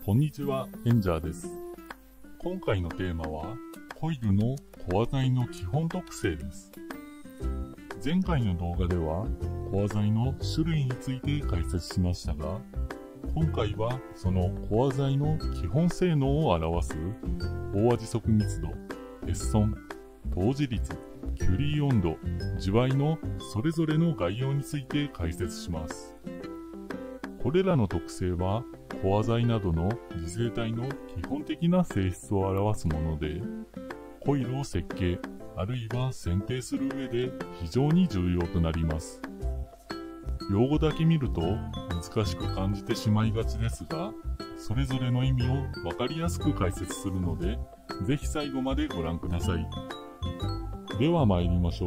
こんにちは、エンジャーです。今回のテーマは、コイルのコア材の基本特性です。前回の動画では、コア材の種類について解説しましたが、今回はそのコア材の基本性能を表す飽和時速密度、鉄損、透磁率、キュリー温度、磁場のそれぞれの概要について解説します。これらの特性はコア材などの次生体の基本的な性質を表すもので、コイルを設計あるいは選定する上で非常に重要となります。用語だけ見ると難しく感じてしまいがちですが、それぞれの意味を分かりやすく解説するので、ぜひ最後までご覧ください。では参りましょう。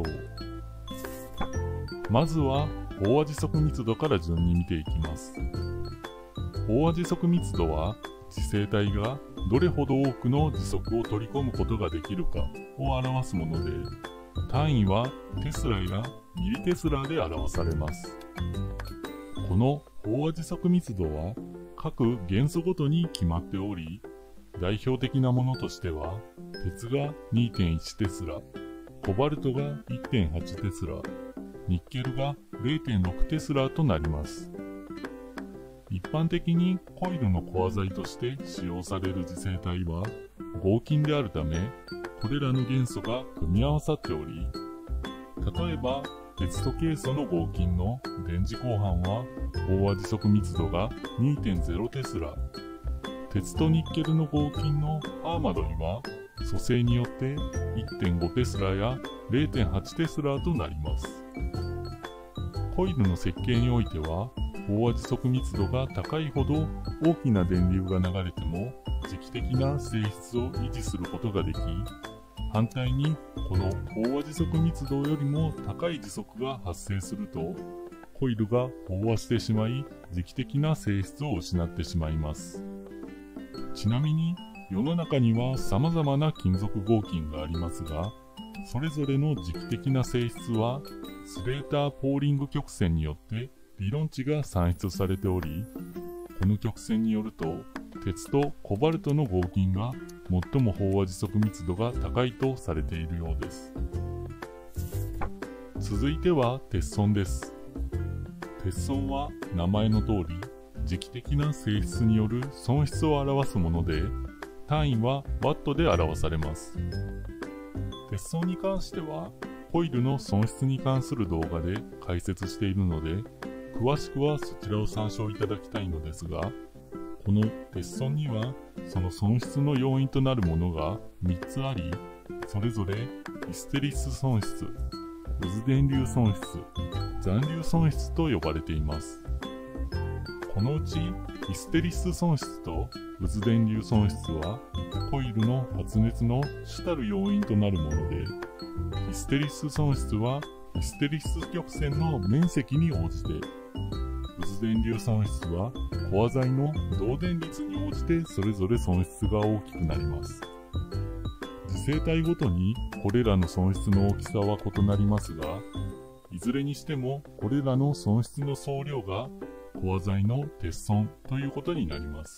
まずは飽和時速密度から順に見ていきます。飽和時速密度は次生体がどれほど多くの時速を取り込むことができるかを表すもので、単位はテスラやミリテスラで表されます。この飽和時速密度は各元素ごとに決まっており、代表的なものとしては鉄が 2.1 テスラ、コバルトが 1.8 テスラ、ニッケルが 0.6 テスラとなります。一般的にコイルのコア材として使用される次生体は合金であるため、これらの元素が組み合わさっており、例えば鉄とケイ素の合金の電磁交換は飽和時速密度が 2.0 テスラ、鉄とニッケルの合金のアーマドには組成によって 1.5 テスラや 0.8 テスラとなります。コイルの設計においては、飽和時速密度が高いほど大きな電流が流れても磁気的な性質を維持することができ、反対にこの飽和時速密度よりも高い時速が発生すると、コイルが飽和してしまい磁気的な性質を失ってしまいます。ちなみに世の中には様々な金属合金がありますが、それぞれの磁気的な性質はスレーターポーリング曲線によって理論値が算出されており、この曲線によると鉄とコバルトの合金が最も飽和時速密度が高いとされているようです。続いては鉄損です。鉄損は名前の通り磁気的な性質による損失を表すもので、単位はワットで表されます。鉄損に関してはコイルの損失に関する動画で解説しているので、詳しくはそちらを参照いただきたいのですが、この鉄損にはその損失の要因となるものが3つあり、それぞれヒステリス損失、渦電流損失、残留損失と呼ばれています。このうちヒステリス損失と渦電流損失はコイルの発熱の主たる要因となるもので、ヒステリス損失はヒステリス曲線の面積に応じて、渦電流損失はコア材の導電率に応じてそれぞれ損失が大きくなります。次生体ごとにこれらの損失の大きさは異なりますが、いずれにしてもこれらの損失の総量がコア材の鉄損ということになります。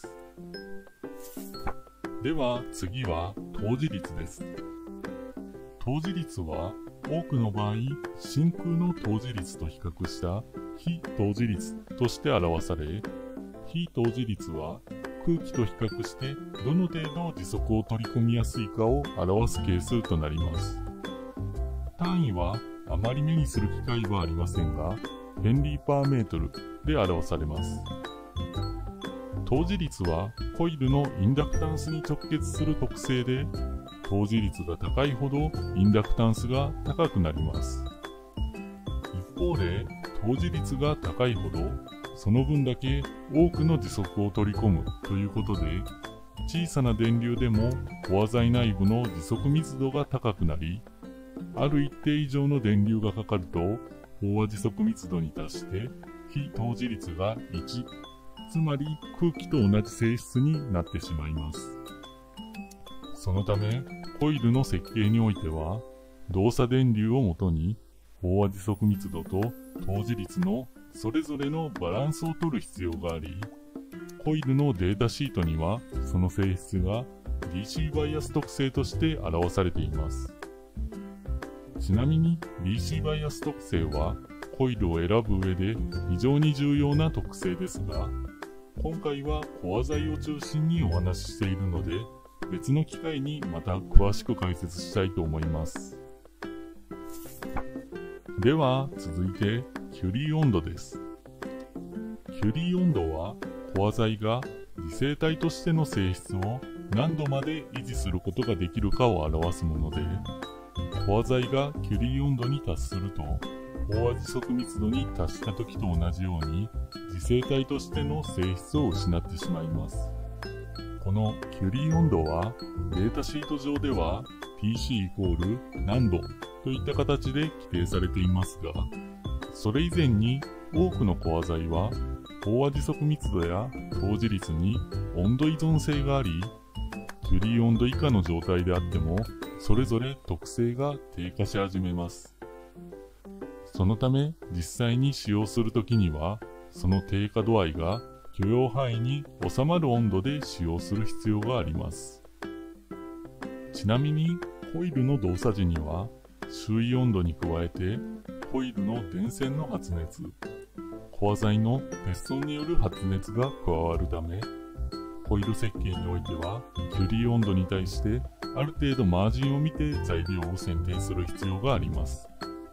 では次は透磁率です。透磁率は多くの場合、真空の透磁率と比較した非透磁率として表され、非透磁率は空気と比較してどの程度時速を取り込みやすいかを表す係数となります。単位はあまり目にする機会はありませんが、ヘンリーパーメートルで表されます。透磁率はコイルのインダクタンスに直結する特性で、透磁率が高いほどインダクタンスが高くなります。一方で透磁率が高いほどその分だけ多くの時速を取り込むということで、小さな電流でもコア材内部の時速密度が高くなり、ある一定以上の電流がかかると飽和時速密度に達して非透磁率が1、つまり空気と同じ性質になってしまいます。そのためコイルの設計においては動作電流をもとに飽和時速密度と透磁率のそれぞれのバランスを取る必要があり、 コイルのデータシートにはその性質が DC バイアス特性として表されています。ちなみに DC バイアス特性はコイルを選ぶ上で非常に重要な特性ですが、今回はコア材を中心にお話ししているので、別の機会にまた詳しく解説したいと思います。では続いてキュリー温度です。キュリー温度はコア材が磁性体としての性質を何度まで維持することができるかを表すもので、コア材がキュリー温度に達すると飽和磁束密度に達した時と同じように磁性体としての性質を失ってしまいます。このキュリー温度はデータシート上では Tc イコール何度といった形で規定されていますが、それ以前に多くのコア材は飽和磁束密度や透磁率に温度依存性があり、キュリー温度以下の状態であってもそれぞれ特性が低下し始めます。そのため実際に使用するときにはその低下度合いが許容範囲に収まる温度で使用する必要があります。ちなみにコイルの動作時には周囲温度に加えてコイルの電線の発熱、コア材のペストンによる発熱が加わるため、コイル設計においてはキュリー温度に対してある程度マージンを見て材料を選定する必要があります。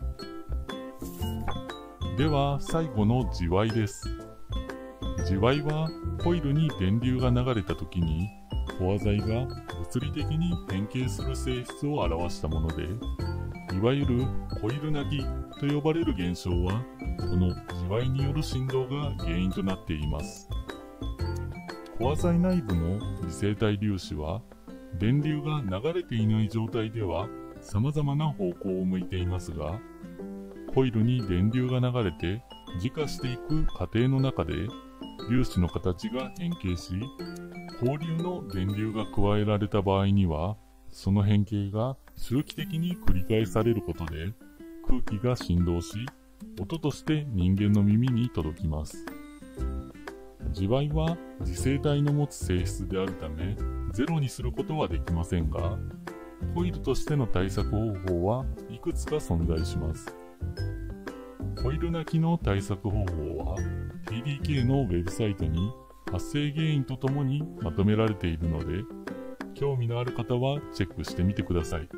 では最後の磁場です。磁場はコイルに電流が流れた時にコア材が物理的に変形する性質を表したもので、いわゆるコイルなぎと呼ばれる現象はこの磁場による振動が原因となっています。コア材内部の磁性体粒子は電流が流れていない状態では様々な方向を向いていますが、コイルに電流が流れて磁化していく過程の中で粒子の形が変形し、交流の電流が加えられた場合にはその変形が周期的に繰り返されることで空気が振動し、音として人間の耳に届きます。磁場は磁性体の持つ性質であるためゼロにすることはできませんが、コイルとしての対策方法はいくつか存在します。コイルなきの対策方法は TDK のウェブサイトに発生原因とともにまとめられているので、興味のある方はチェックしてみてください。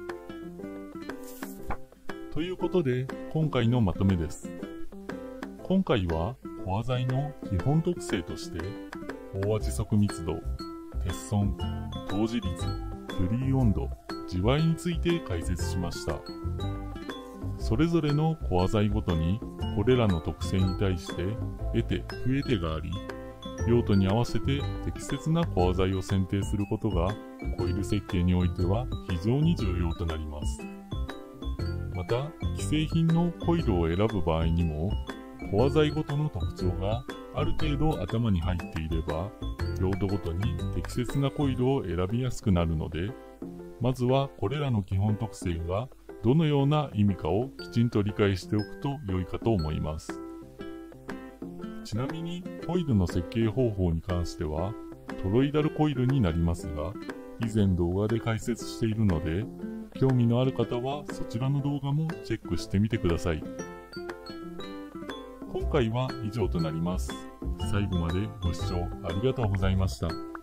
ということで今回のまとめです。今回はコア材の基本特性として飽和磁束密度、鉄損、透磁率、キュリー温度、磁場について解説しました。それぞれのコア材ごとにこれらの特性に対して得手不得手があり、用途に合わせて適切なコア材を選定することがコイル設計においては非常に重要となります。また既製品のコイルを選ぶ場合にもコア材ごとの特徴がある程度頭に入っていれば用途ごとに適切なコイルを選びやすくなるので、まずはこれらの基本特性がどのような意味かをきちんと理解しておくと良いかと思います。ちなみにコイルの設計方法に関してはトロイダルコイルになりますが、以前動画で解説しているので興味のある方はそちらの動画もチェックしてみてください。今回は以上となります。最後までご視聴ありがとうございました。